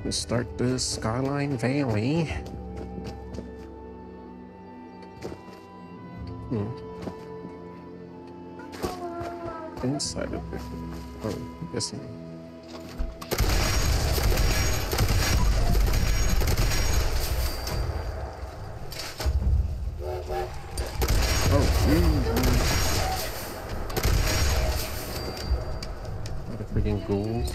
Let's start the Skyline Valley. Inside of it. Oh, I'm guessing. Oh, lot of freaking ghouls.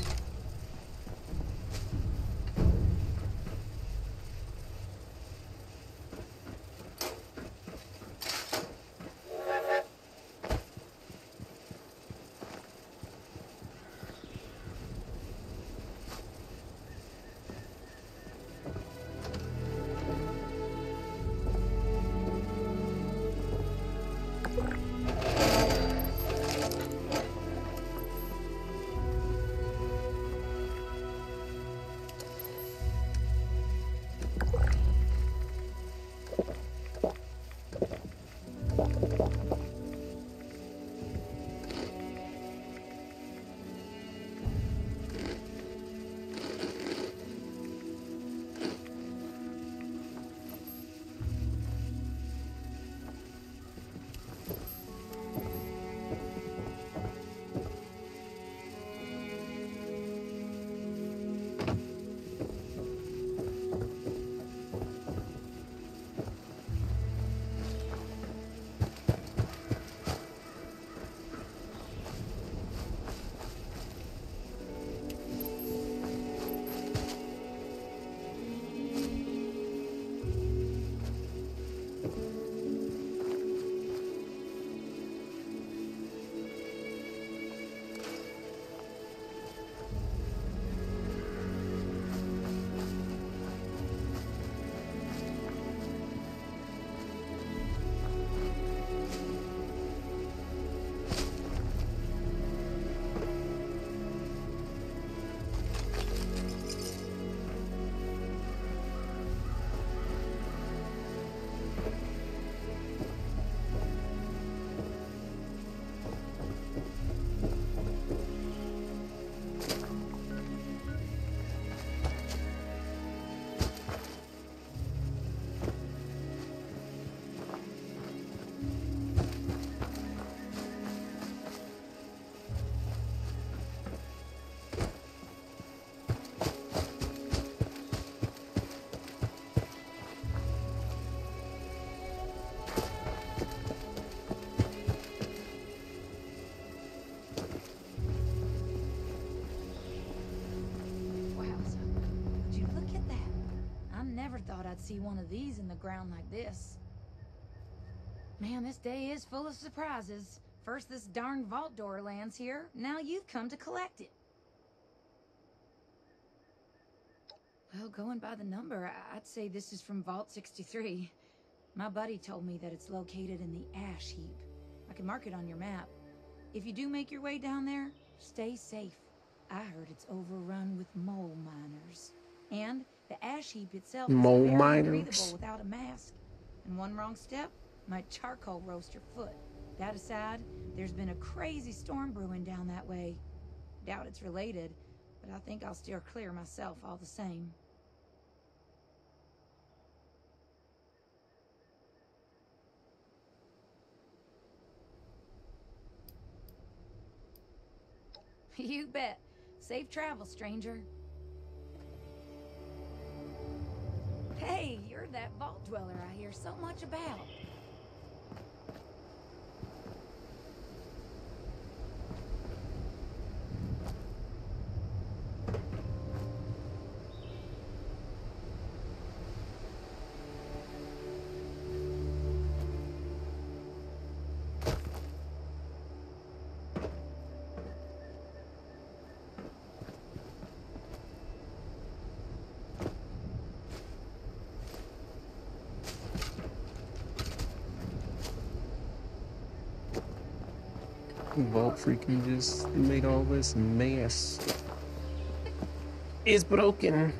I'd see one of these in the ground like this. Man, this day is full of surprises. First this darn vault door lands here, now you've come to collect it. Well, going by the number, I'd say this is from Vault 63. My buddy told me that it's located in the ash heap. I can mark it on your map. If you do make your way down there, stay safe. I heard it's overrun with mole miners. And the ash heap itself is Mole very miners? breathable without a mask. And one wrong step might charcoal roast your foot. That aside, there's been a crazy storm brewing down that way. Doubt it's related, but I think I'll steer clear myself all the same. You bet. Safe travel, stranger. Hey, you're that vault dweller I hear so much about. Vault freaking just made all this mess. It's broken.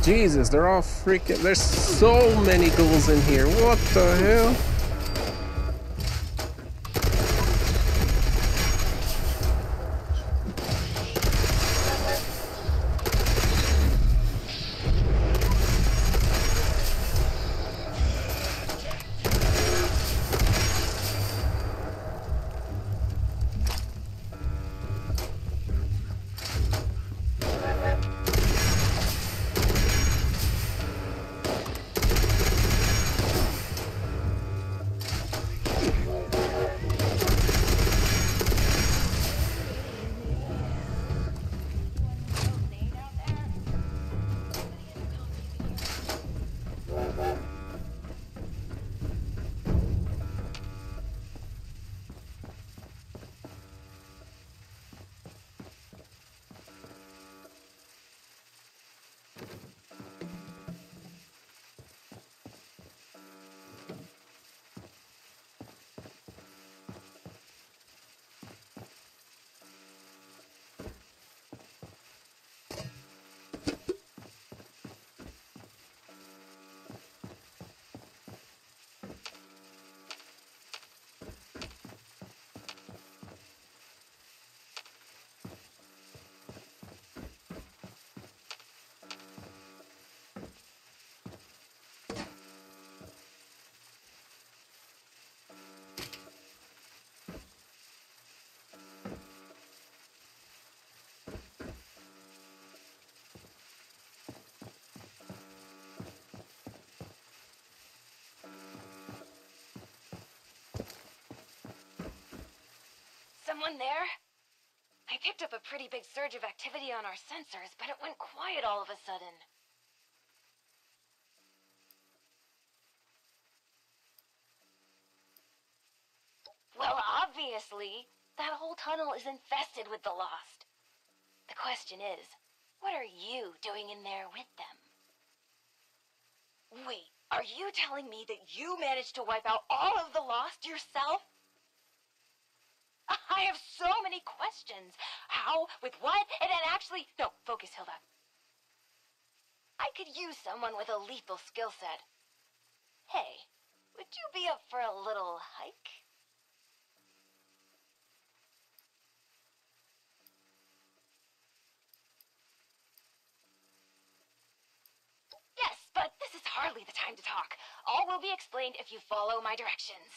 Jesus, they're all freaking. There's so many ghouls in here. What the hell? Someone there? I picked up a pretty big surge of activity on our sensors, but it went quiet all of a sudden. Well, obviously, that whole tunnel is infested with the Lost. The question is, what are you doing in there with them? Wait, are you telling me that you managed to wipe out all of the Lost yourself? I have so many questions. How? With what? And actually... No, focus, Hilda. I could use someone with a lethal skill set. Hey, would you be up for a little hike? Yes, but this is hardly the time to talk. All will be explained if you follow my directions.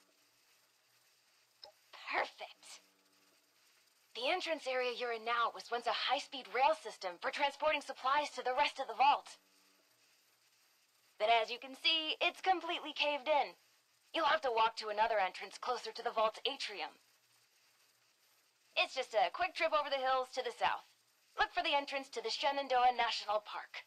Perfect. The entrance area you're in now was once a high-speed rail system for transporting supplies to the rest of the vault. But as you can see, it's completely caved in. You'll have to walk to another entrance closer to the vault's atrium. It's just a quick trip over the hills to the south. Look for the entrance to the Shenandoah National Park.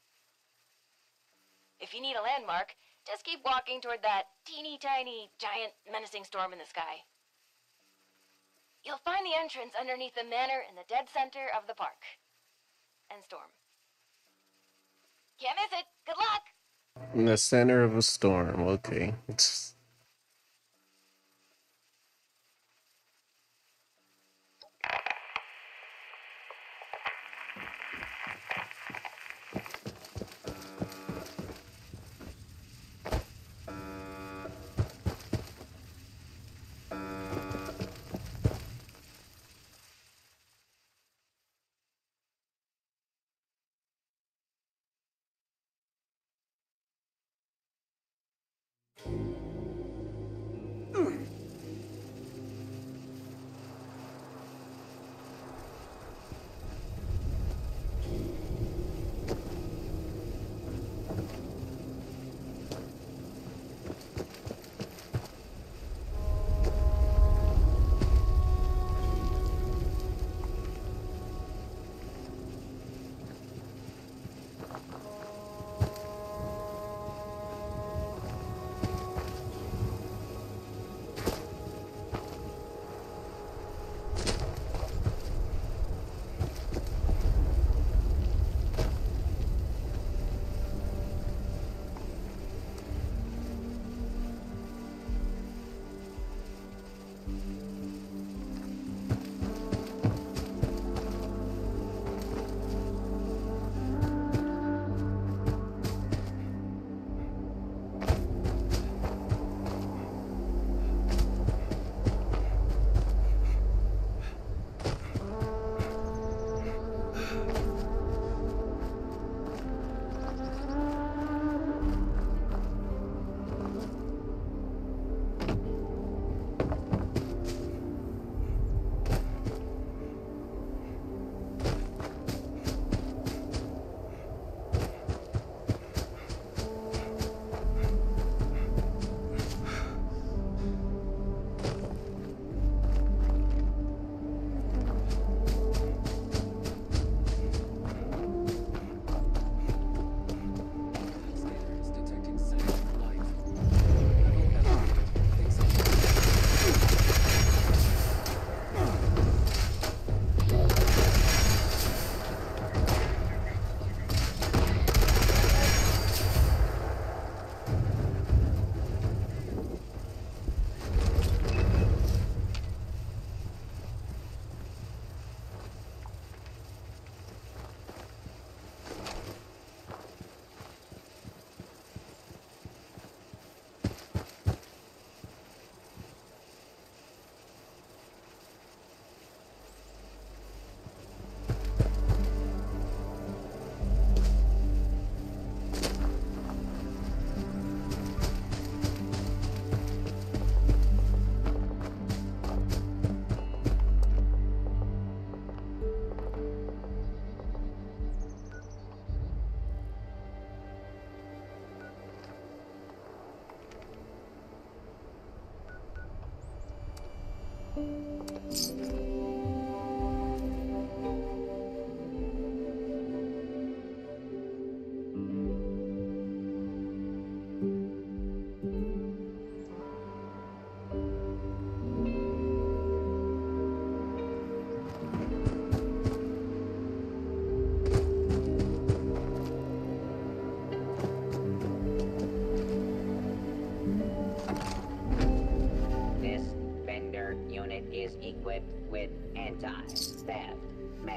If you need a landmark, just keep walking toward that teeny tiny, giant, menacing storm in the sky. You'll find the entrance underneath the manor in the dead center of the park. And storm. Can't miss it. Good luck! In the center of a storm. Okay. It's...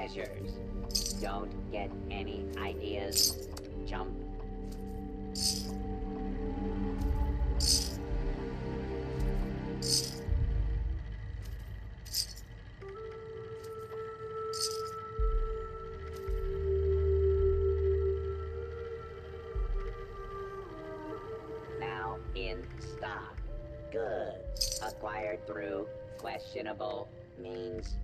measures. Don't get any ideas, chump. Now in stock. Goods acquired through questionable means.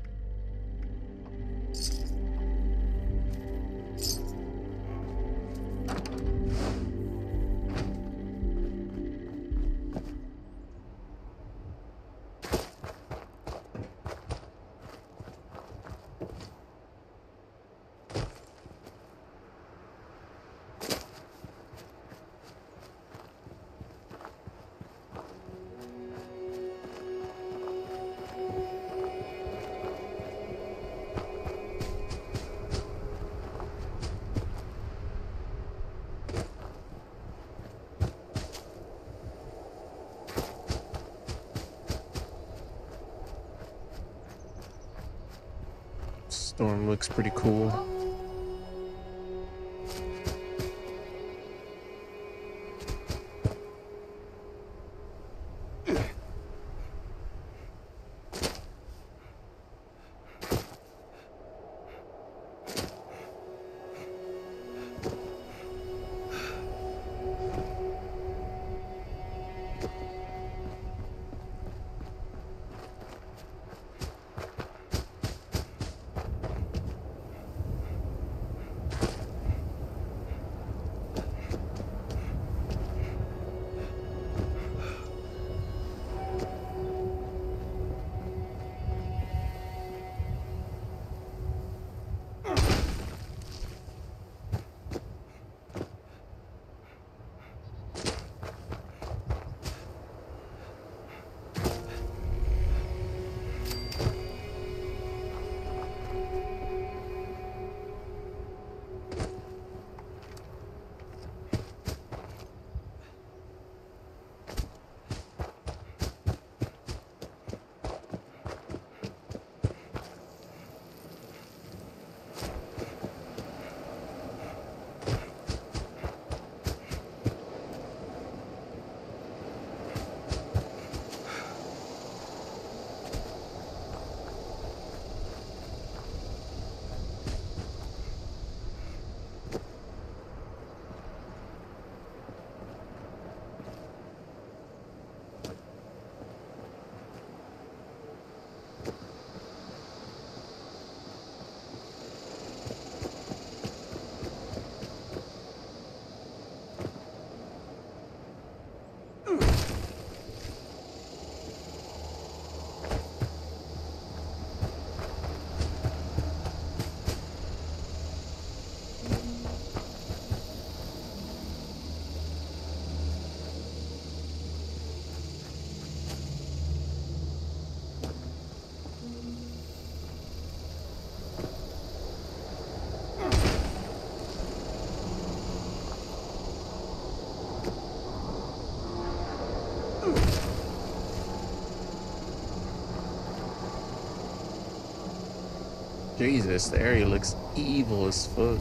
Storm looks pretty cool. Jesus, the area looks evil as fuck.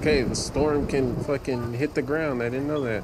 Okay, the storm can fucking hit the ground. I didn't know that.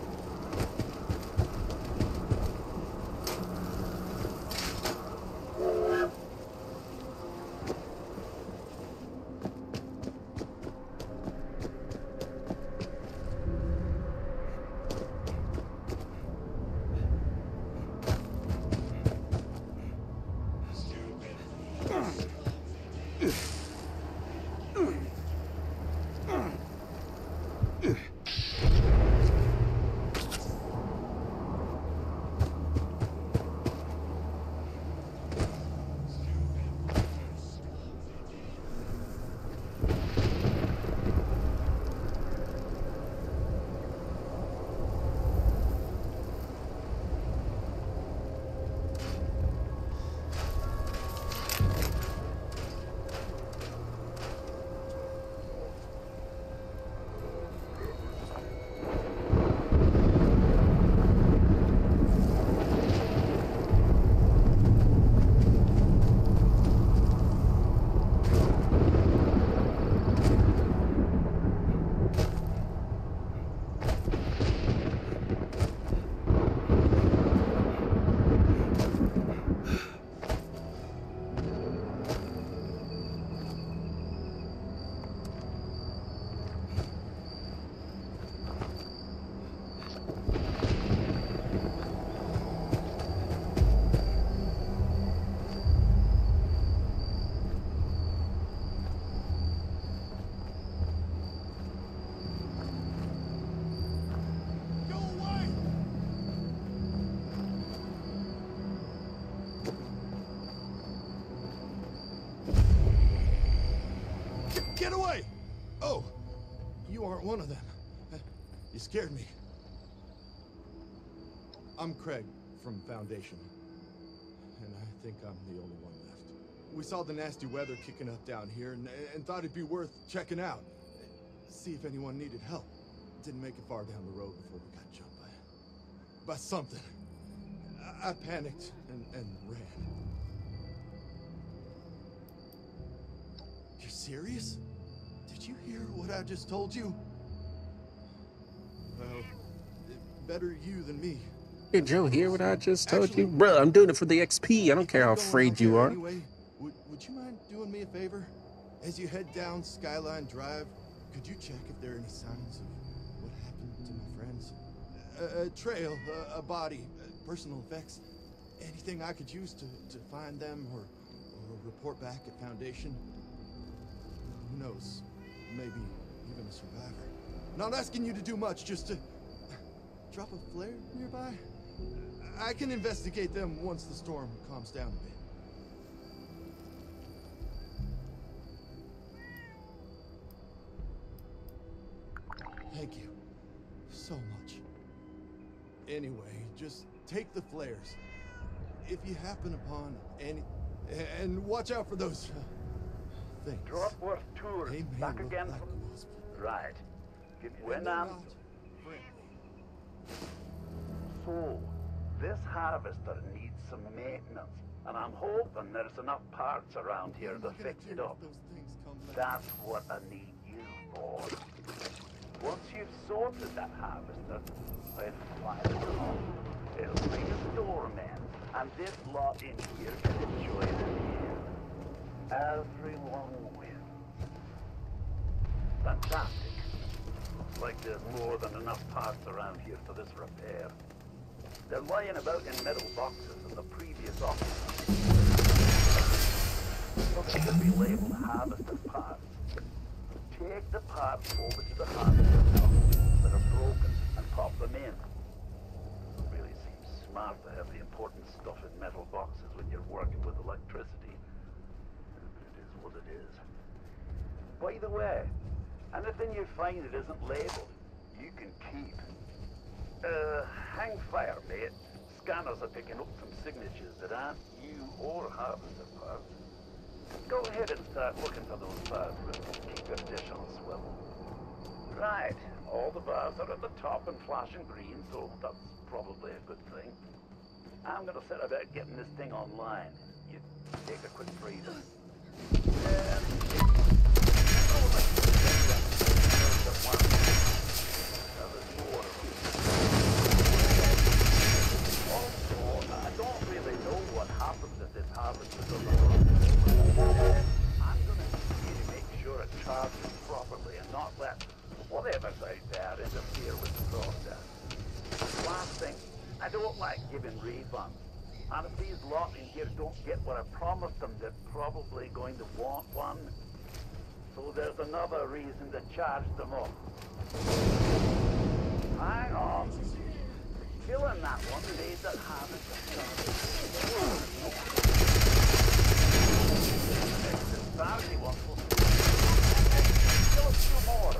Get away! Oh, you aren't one of them. You scared me. I'm Craig from Foundation, and I think I'm the only one left. We saw the nasty weather kicking up down here and thought it'd be worth checking out. See if anyone needed help. Didn't make it far down the road before we got jumped by something. I panicked and ran. You're serious? Did you hear what I just told you? Well, better you than me. Hey, Joe, hear what I just told you? Bro, I'm doing it for the XP. I don't care how afraid you are. Anyway, would you mind doing me a favor? As you head down Skyline Drive, could you check if there are any signs of what happened to my friends? A trail, a body, personal effects. Anything I could use to find them or report back at Foundation? Who knows? Maybe even a survivor. Not asking you to do much, just to drop a flare nearby. I can investigate them once the storm calms down a bit. Thank you so much. Anyway, just take the flares. If you happen upon any... And watch out for those... things. Dropworth Tours, They may back look again like from... wasps, Right. When and they're I'm... not friendly. So, this harvester needs some maintenance, and I'm hoping there's enough parts around here to fix it up. Those things come back. That's what I need you for. Once you've sorted that harvester, I'll fly it home. It'll bring a storm in, and this lot in here can enjoy the view. Everyone wins. Fantastic. Looks like there's more than enough parts around here for this repair. They're lying about in metal boxes in the previous office. They could be labeled harvester parts. Take the parts over to the harvester that are broken and pop them in. It really seems smart to have the important stuff in metal boxes when you're working with electricity. It is what it is. By the way, anything you find that isn't labeled, you can keep. Hang fire, mate. Scanners are picking up some signatures that aren't you or harvester parts. Go ahead and start looking for those bars, but keep your dish on a swivel. Right, all the bars are at the top and flashing green, so that's probably a good thing. I'm gonna set about getting this thing online. You take a quick breather. And... like giving refunds. And if these lot in here don't get what I promised them, they're probably going to want one. So there's another reason to charge them up. Hang on. Killing that one made that habit the Saturday one will kill a few more.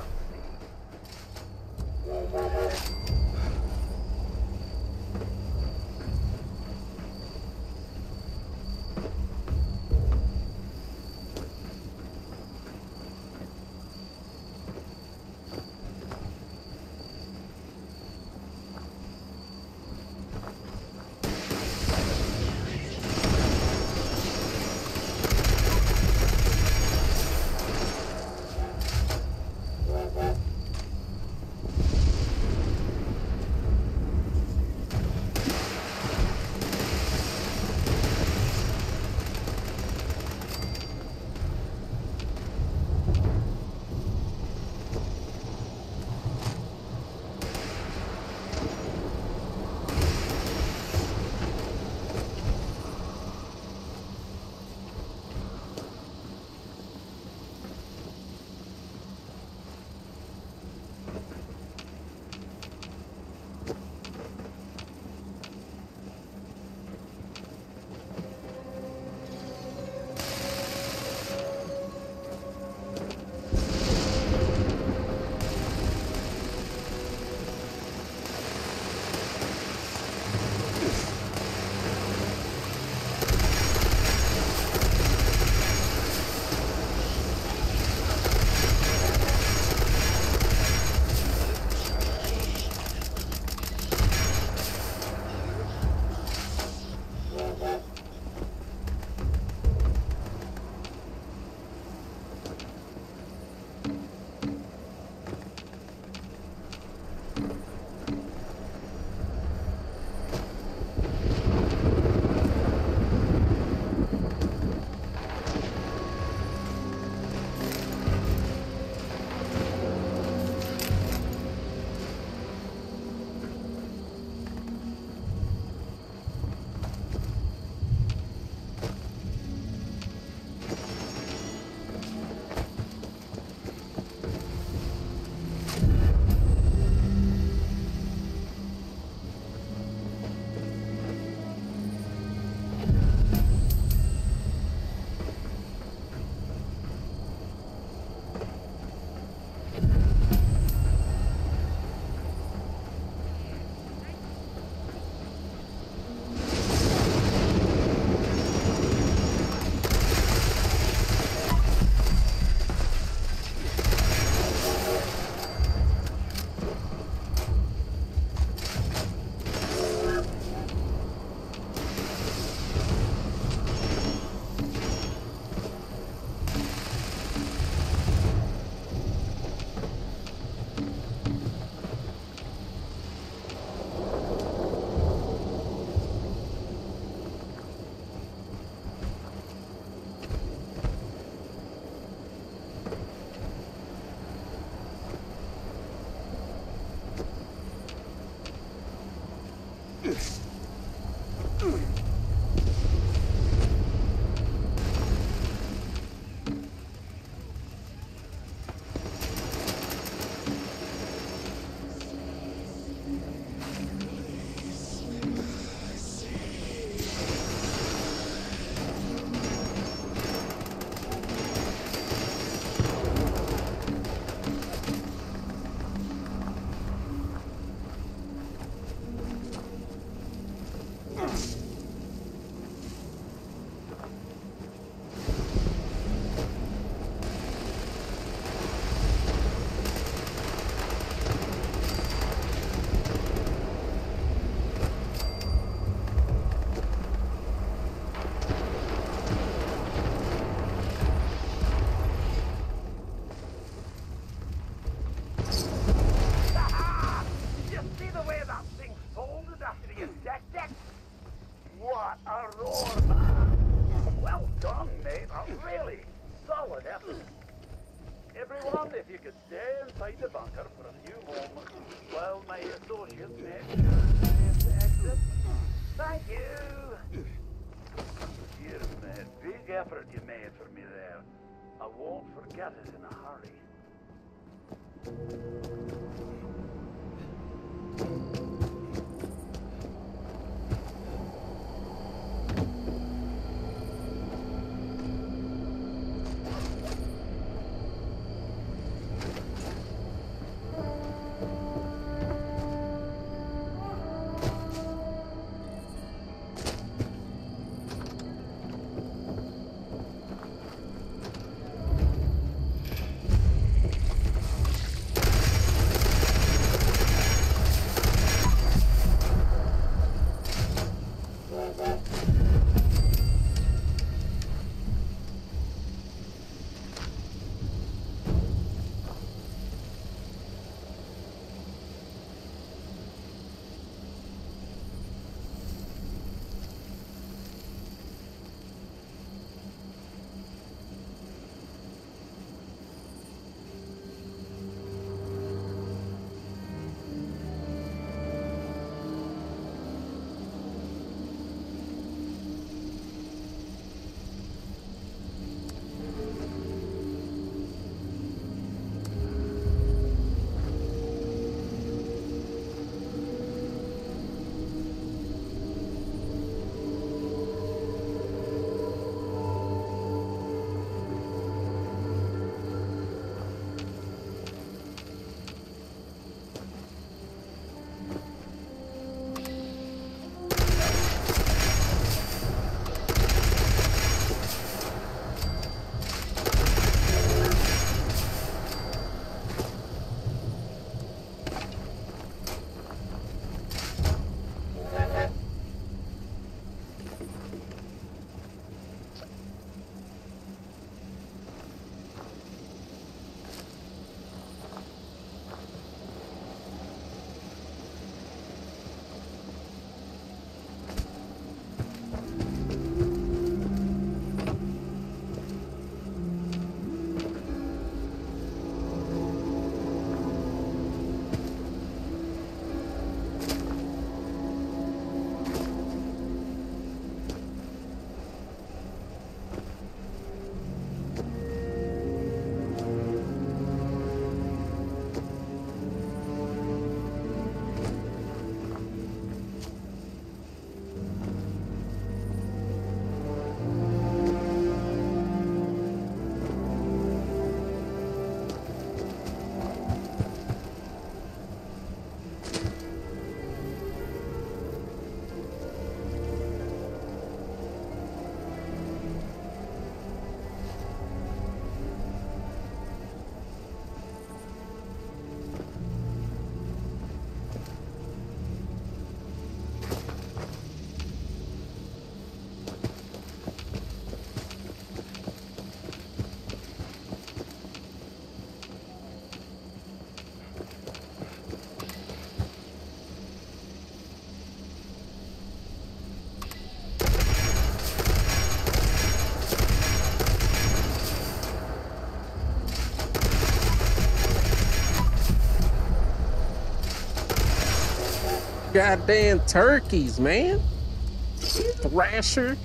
If you could stay inside the bunker for a few moments while my associates make sure to exit, Thank you. Cheers, man. Big effort you made for me there. I won't forget it in a hurry. Goddamn turkeys, man. Thrasher.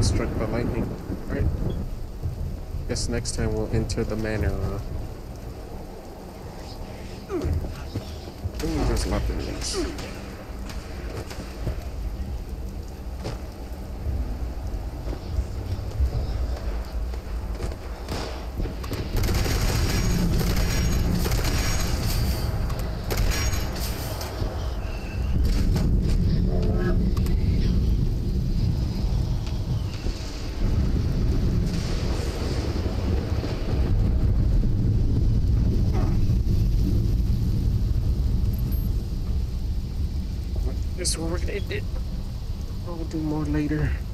got struck by lightning. Right. Guess next time we'll enter the manor. Ooh, there's weapons. This one, it did. I'll do more later.